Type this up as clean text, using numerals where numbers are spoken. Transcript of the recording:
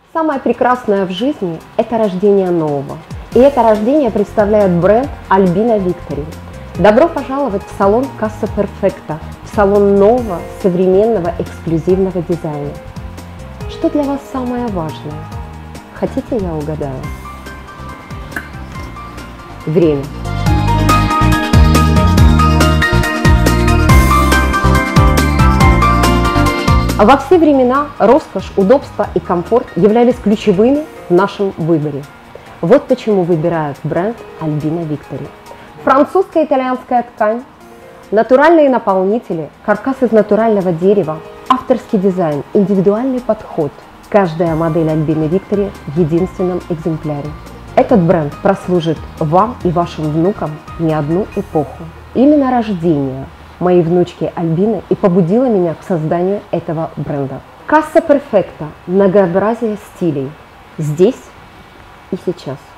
Самое прекрасное в жизни – это рождение нового. И это рождение представляет бренд Albina Victory. Добро пожаловать в салон Casa Perfecta, в салон нового, современного, эксклюзивного дизайна. Что для вас самое важное? Хотите, я угадаю? Время. Во все времена роскошь, удобство и комфорт являлись ключевыми в нашем выборе. Вот почему выбирают бренд Albina Victory. Французская и итальянская ткань, натуральные наполнители, каркас из натурального дерева, авторский дизайн, индивидуальный подход. Каждая модель Albina Victory в единственном экземпляре. Этот бренд прослужит вам и вашим внукам не одну эпоху. Именно рождение моей внучки Альбины и побудило меня к созданию этого бренда. Casa Perfecta – многообразие стилей здесь и сейчас.